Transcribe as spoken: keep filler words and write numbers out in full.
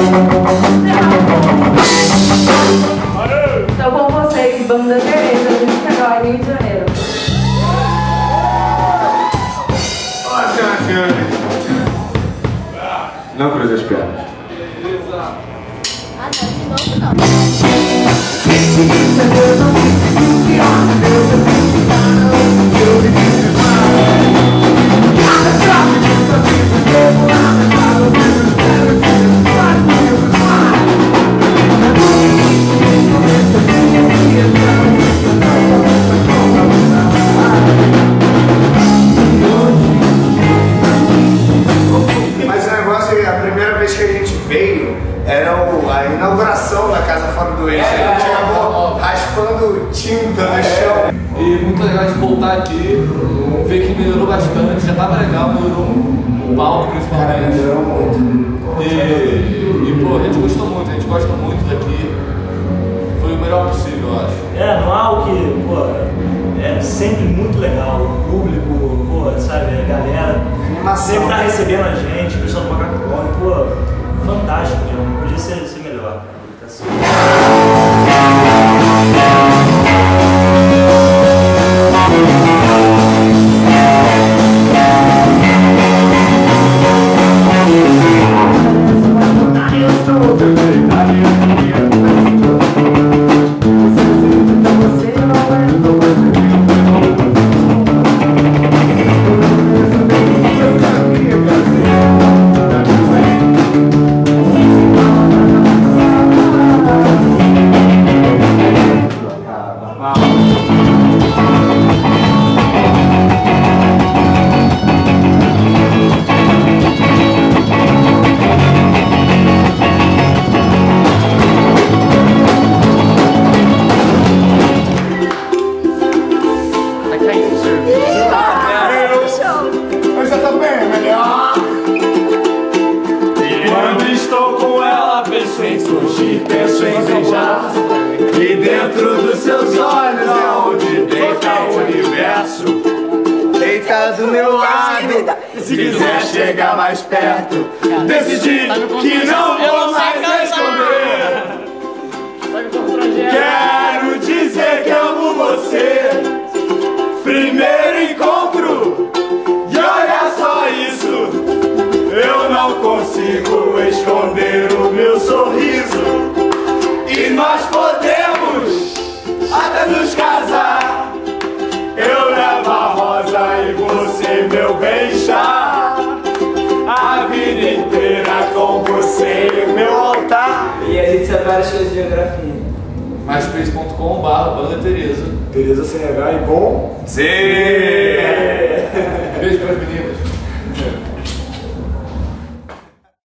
Então com vocês, Banda Tereza, de Niterói, Rio de Janeiro. Olá, senhoras e senhores. Não cruze as pernas. Ah, não, de novo não. Mas o negócio é a primeira vez que a gente veio era o, a inauguração da Casa Fora do Eixo. A gente acabou raspando tinta no chão. E muito legal de voltar aqui, ver que melhorou bastante, já tava legal, melhorou o palco principalmente. Melhorou muito. E, e pô, a gente gostou muito, a gente gosta muito daqui. Foi o melhor possível, eu acho. É, não há o que, pô, é sempre muito legal. O público, pô, sabe, a galera sempre tá recebendo a gente, o pessoal do Macaco Corre, pô, fantástico, não podia ser, ser melhor. Tá assim. Penso em beijar, e dentro dos seus olhos é onde deita o universo. Deita do meu lado, se quiser chegar mais perto. Decidi que não vou mais esconder. Quero dizer que amo você. Primeiro encontro, e olha só isso. Eu não consigo esconder o meu sorriso. E nós podemos até nos casar. Eu levo a rosa e você meu beijar. A vida inteira com você meu altar. E a gente separa as coisas de geografia. myspace ponto com barra Banda Tereza. Tereza sem H e com Sim! Beijo para as meninas.